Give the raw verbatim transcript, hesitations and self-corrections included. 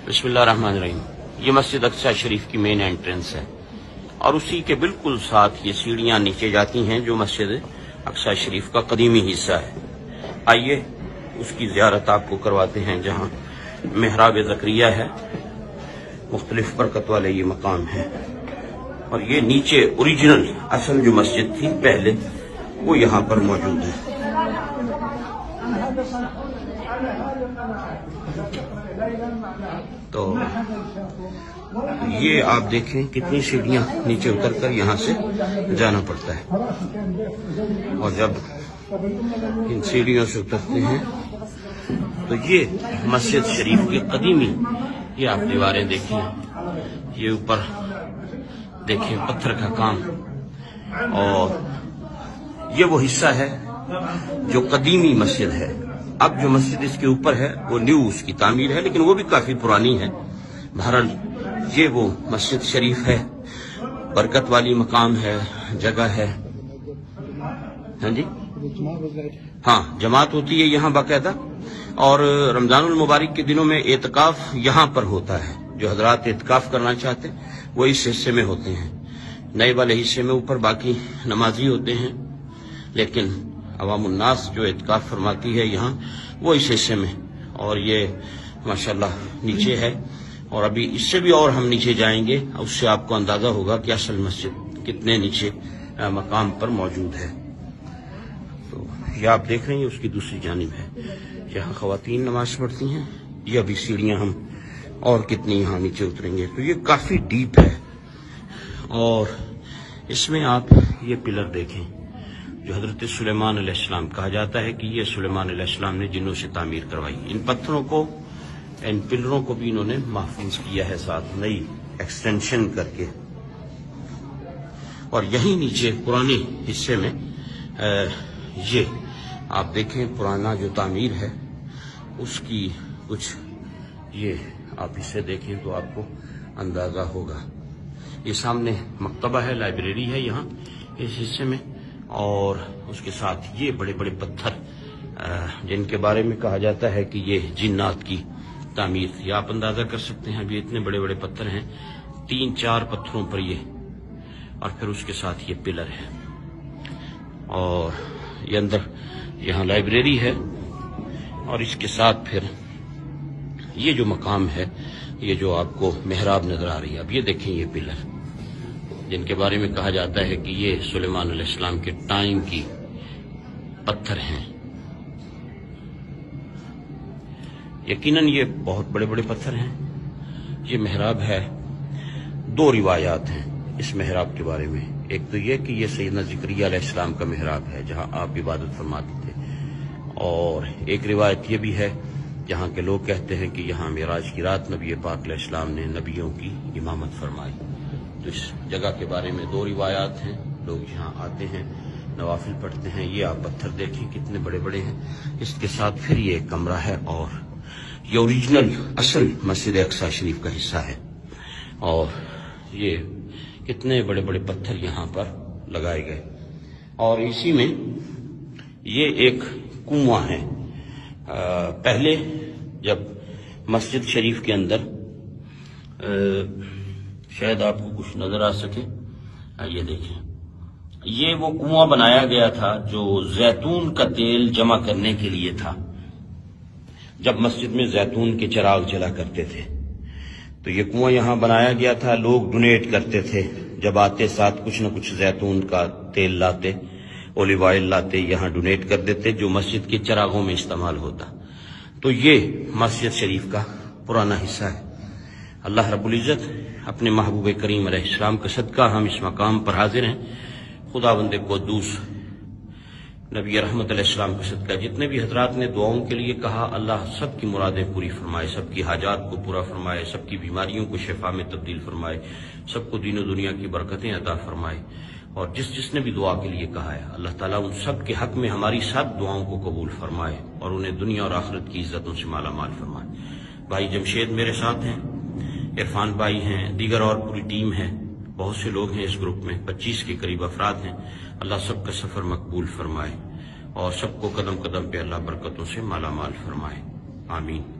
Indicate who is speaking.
Speaker 1: بسم اللہ الرحمن الرحیم۔ یہ مسجد اقصی شریف کی مین انٹرنس ہے اور اسی کے بالکل ساتھ یہ سیڑھیاں نیچے جاتی ہیں جو مسجد اقصی شریف کا قدیمی حصہ ہے۔ آئیے اس کی زیارت آپ کو کرواتے ہیں جہاں محراب زکریا ہے، مختلف برکت والے یہ مقام ہے، اور یہ نیچے اوریجنل اصل جو مسجد تھی پہلے وہ یہاں پر موجود ہے۔ تو یہ آپ دیکھیں کتنی سیڑھیاں نیچے اتر کر یہاں سے جانا پڑتا ہے، اور جب ان سیڑھیوں سے اترتے ہیں تو یہ مسجد شریف کی قدیمی یہ آپ دیواریں دیکھیں، یہ اوپر دیکھیں پتھر کا کام، اور یہ وہ حصہ ہے جو قدیمی مسجد ہے۔ اب جو مسجد اس کے اوپر ہے وہ نیو اس کی تعمیر ہے، لیکن وہ بھی کافی پرانی ہے۔ بہرحال یہ وہ مسجد شریف ہے، برکت والی مقام ہے، جگہ ہے۔ ہاں جی ہاں، جماعت ہوتی ہے یہاں باقاعدہ، اور رمضان المبارک کے دنوں میں اعتکاف یہاں پر ہوتا ہے۔ جو حضرات اعتکاف کرنا چاہتے وہ اس حصے میں ہوتے ہیں، نئے والے حصے میں اوپر باقی نمازی ہوتے ہیں، لیکن عوام الناس جو اعتکاف فرماتی ہے یہاں وہ اس حصے میں، اور یہ ماشاءاللہ نیچے ہے، اور ابھی اس سے بھی اور ہم نیچے جائیں گے، اس سے آپ کو اندازہ ہوگا کہ اصل مسجد کتنے نیچے مقام پر موجود ہے۔ تو یہ آپ دیکھ رہے ہیں اس کی دوسری جانب ہے، یہاں خواتین نماز پڑھتی ہیں۔ یہ ابھی سیڑھیاں ہم اور کتنی یہاں نیچے اتریں گے، تو یہ کافی ڈیپ ہے، اور اس میں آپ یہ پلر دیکھیں جو حضرت سلیمان علیہ السلام کہا جاتا ہے کہ یہ سلیمان علیہ السلام نے جنوں سے تعمیر کروائی۔ ان پتھروں کو، ان پلروں کو بھی انہوں نے محفوظ کیا ہے ساتھ نئی ایکسٹینشن کر کے، اور یہیں نیچے پرانے حصے میں یہ آپ دیکھیں پرانا جو تعمیر ہے اس کی کچھ یہ آپ اسے دیکھیں تو آپ کو اندازہ ہوگا۔ یہ سامنے مکتبہ ہے، لائبریری ہے یہاں اس حصے میں، اور اس کے ساتھ یہ بڑے بڑے پتھر جن کے بارے میں کہا جاتا ہے کہ یہ جنات کی تعمیر تھی۔ آپ اندازہ کر سکتے ہیں ابھی اتنے بڑے بڑے پتھر ہیں، تین چار پتھروں پر یہ، اور پھر اس کے ساتھ یہ پلر ہے، اور یہ اندر یہاں لائبریری ہے، اور اس کے ساتھ پھر یہ جو مقام ہے، یہ جو آپ کو محراب نظر آ رہی ہے، اب یہ دیکھیں یہ پلر جن کے بارے میں کہا جاتا ہے کہ یہ سلیمان علیہ السلام کے ٹائم کی پتھر ہیں۔ یقیناً یہ بہت بڑے بڑے پتھر ہیں۔ یہ محراب ہے، دو روایات ہیں اس محراب کے بارے میں۔ ایک تو یہ کہ یہ سیدنا زکریا علیہ السلام کا محراب ہے جہاں آپ عبادت فرماتے تھے، اور ایک روایت یہ بھی ہے جہاں کے لوگ کہتے ہیں کہ یہاں معراج کی رات نبی پاک علیہ السلام نے نبیوں کی امامت فرمائی۔ تو اس جگہ کے بارے میں دو روایات ہیں، لوگ یہاں آتے ہیں، نوافل پڑھتے ہیں۔ یہ آپ پتھر دیکھیں کتنے بڑے بڑے ہیں، اس کے ساتھ پھر یہ ایک کمرہ ہے، اور یہ اوریجنل اصل مسجد اقصی شریف کا حصہ ہے، اور یہ کتنے بڑے بڑے پتھر یہاں پر لگائے گئے، اور اسی میں یہ ایک کنواں ہے۔ پہلے جب مسجد شریف کے اندر شاید آپ کو کچھ نظر آ سکے، یہ دیکھیں یہ وہ کنواں بنایا گیا تھا جو زیتون کا تیل جمع کرنے کے لیے تھا۔ جب مسجد میں زیتون کے چراغ جلا کرتے تھے تو یہ کنواں یہاں بنایا گیا تھا، لوگ ڈونیٹ کرتے تھے، جب آتے ساتھ کچھ نہ کچھ زیتون کا تیل لاتے، اولیو آئل لاتے، یہاں ڈونیٹ کر دیتے جو مسجد کے چراغوں میں استعمال ہوتا۔ تو یہ مسجد شریف کا پرانا حصہ ہے۔ اللہ رب العزت اپنے محبوب کریم علیہ السلام کا صدقہ ہم اس مقام پر حاضر ہیں۔ خداوند قدوس نبی رحمت علیہ السلام کا صدقہ جتنے بھی حضرات نے دعاؤں کے لیے کہا، اللہ سب کی مرادیں پوری فرمائے، سب کی حاجات کو پورا فرمائے، سب کی بیماریوں کو شفا میں تبدیل فرمائے، سب کو دین و دنیا کی برکتیں عطا فرمائے، اور جس جس نے بھی دعا کے لیے کہا ہے اللہ تعالیٰ ان سب کے حق میں ہماری سب دعاؤں کو قبول فرمائے، اور انہیں دنیا اور آخرت کی عزتوں سے مالا مال فرمائے۔ بھائی جمشید میرے ساتھ ہیں، عرفان بھائی ہیں، دیگر اور پوری ٹیم ہے، بہت سے لوگ ہیں اس گروپ میں، پچیس کے قریب افراد ہیں۔ اللہ سب کا سفر مقبول فرمائے، اور سب کو قدم قدم پہ اللہ برکتوں سے مالا مال فرمائے، آمین۔